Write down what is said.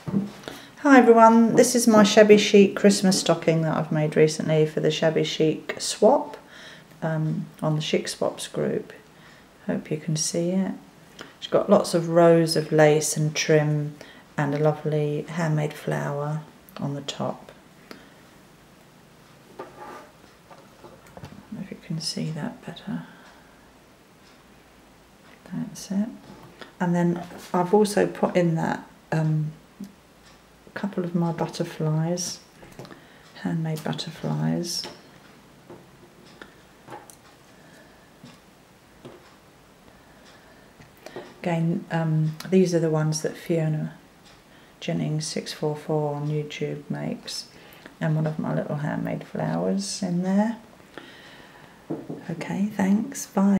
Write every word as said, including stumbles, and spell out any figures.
Hi everyone, this is my Shabby Chic Christmas stocking that I've made recently for the Shabby Chic Swap um, on the Chic Swaps group. Hope you can see it. It's got lots of rows of lace and trim and a lovely handmade flower on the top. If you can see that better. That's it. And then I've also put in that um, a couple of my butterflies, handmade butterflies. Again, um, these are the ones that Fiona Jennings six four four on YouTube makes, and one of my little handmade flowers in there. Okay, thanks, bye.